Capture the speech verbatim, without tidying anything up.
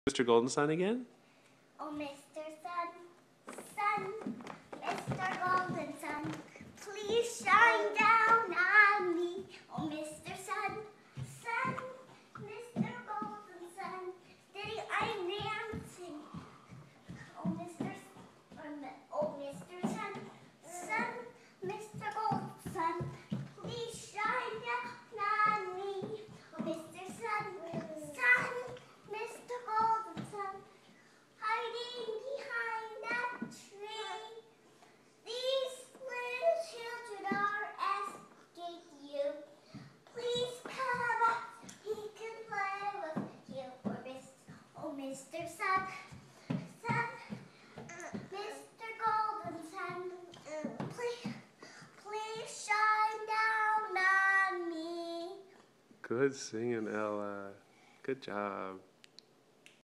Mister Golden Sun again? Oh, Mister Sun, Sun, Mister Golden Sun, please shine down on me. Oh, Mister Sun, Sun, Mister Golden Sun, steady I'm dancing. Oh, Mister Sun, oh, Mister Sun, Sun, Mister Golden Sun, please shine down on me. Oh, Mister Sun, Sun, Mister Golden Sun, hiding behind that tree. These little children are asking you, please come up, he can play with you. Or Mister Oh, Mister Sun, Sun, Mister Golden Sun, please, please shine down on me. Good singing, Ella. Good job.